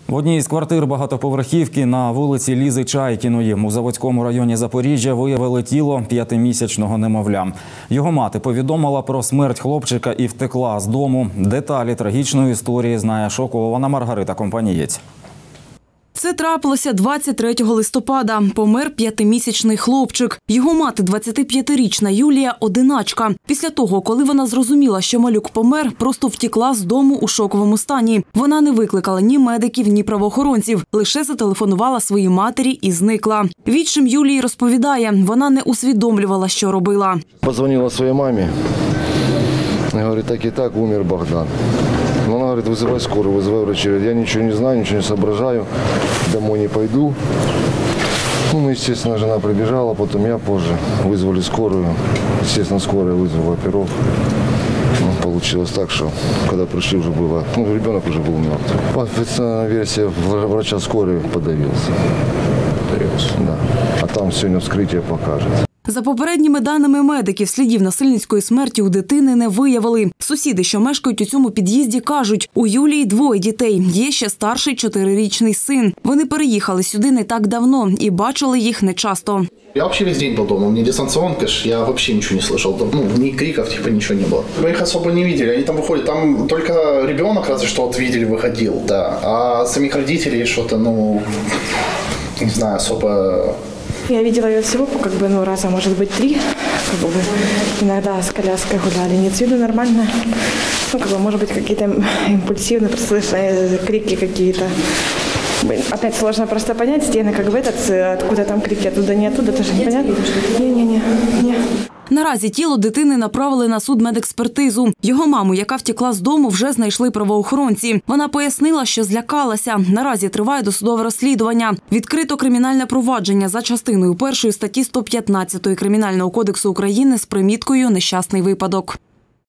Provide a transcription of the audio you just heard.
В одній із квартир багатоповерхівки на вулиці Лізи Чайкіної у Заводському районі Запоріжжя виявили тіло 5-місячного немовля. Його мати повідомила про смерть хлопчика і втекла з дому. Деталі трагічної історії знає шокована Маргарита Компанієць. Це трапилося 23 листопада. Помер 5-місячний хлопчик. Його мати, 25-річна Юлія, одиначка. Після того, коли вона зрозуміла, що малюк помер, просто втекла з дому у шоковому стані. Вона не викликала ні медиків, ні правоохоронців. Лише зателефонувала своїй матері і зникла. Відчим Юлії розповідає, вона не усвідомлювала, що робила. Подзвонила своїй мамі. Говорить, так і так, умер Богдан. Она говорит, вызывай скорую, вызывай врачей. Я ничего не знаю, ничего не соображаю, домой не пойду. Ну, естественно, жена прибежала, потом я позже. Вызвали скорую. Естественно, скорая вызвала оперов. Получилось так, что когда пришли, уже было, ребенок уже был мертв. Официальная версия врача скорой подавился. Да. А там сегодня вскрытие покажет. За попередніми даними медиків, слідів насильницької смерті у дитини не виявили. Сусіди, що мешкають у цьому під'їзді, кажуть, у Юлії 2 дітей, є ще старший 4-річний син. Вони переїхали сюди не так давно і бачили їх нечасто. Я вообще весь день был дома, у меня дистанционка, я вообще ничего не слышал, ни криков, ничего не было. Мы их особо не видели, они там выходят, там только ребенок разве что вот видели, выходил, да, а самих родителей что-то, не знаю, особо... Я видела ее всего, раза, может быть, 3. Иногда с коляской гуляли. Нет, с виду нормально. Может быть, какие-то импульсивные, слышные крики какие-то. Опять сложно просто понять, стены откуда там крики, оттуда, не оттуда, тоже непонятно. Не. Наразі тіло дитини направили на судмедекспертизу. Його маму, яка втекла з дому, вже знайшли правоохоронці. Вона пояснила, що злякалася. Наразі триває досудове розслідування. Відкрито кримінальне провадження за частиною 1 статті 115 Кримінального кодексу України з приміткою «Нещасний випадок».